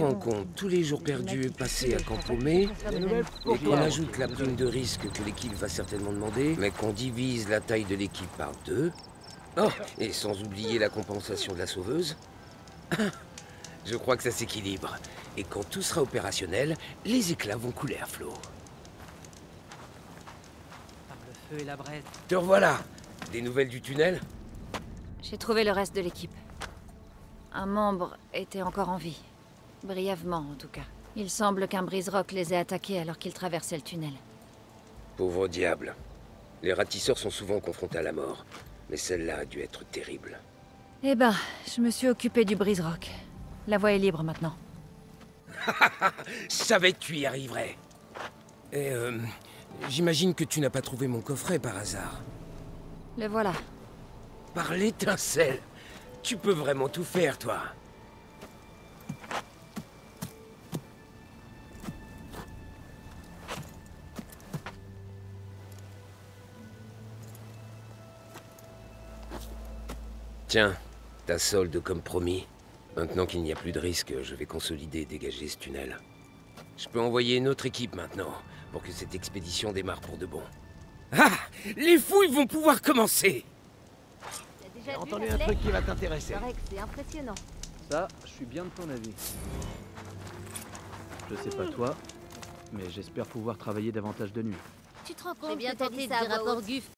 prend en compte tous les jours perdus passés à camp paumé, et qu'on ajoute la prime de risque que l'équipe va certainement demander, mais qu'on divise la taille de l'équipe par 2, oh, et sans oublier la compensation de la sauveuse, je crois que ça s'équilibre. Et quand tout sera opérationnel, les éclats vont couler à flot. Par le feu et la braise. Te revoilà! Des nouvelles du tunnel? J'ai trouvé le reste de l'équipe. Un membre était encore en vie. Brièvement, en tout cas. Il semble qu'un brise-roc les ait attaqués alors qu'ils traversaient le tunnel. Pauvre diable. Les ratisseurs sont souvent confrontés à la mort, mais celle-là a dû être terrible. Eh ben, je me suis occupé du brise-roc. La voie est libre maintenant. Je savais que tu y arriverais. Et j'imagine que tu n'as pas trouvé mon coffret par hasard. Le voilà. Par l'étincelle. Tu peux vraiment tout faire, toi. Tiens, ta solde comme promis. Maintenant qu'il n'y a plus de risque, je vais consolider et dégager ce tunnel. Je peux envoyer une autre équipe maintenant, pour que cette expédition démarre pour de bon. Ah! Les fouilles vont pouvoir commencer! J'ai entendu un truc qui va t'intéresser. C'est impressionnant. Ça, je suis bien de ton avis. Je sais pas toi, mais j'espère pouvoir travailler davantage de nuit. Tu te rends J'ai compte bien que t'as tenté dit de ça à dire à voix Port haute. Guf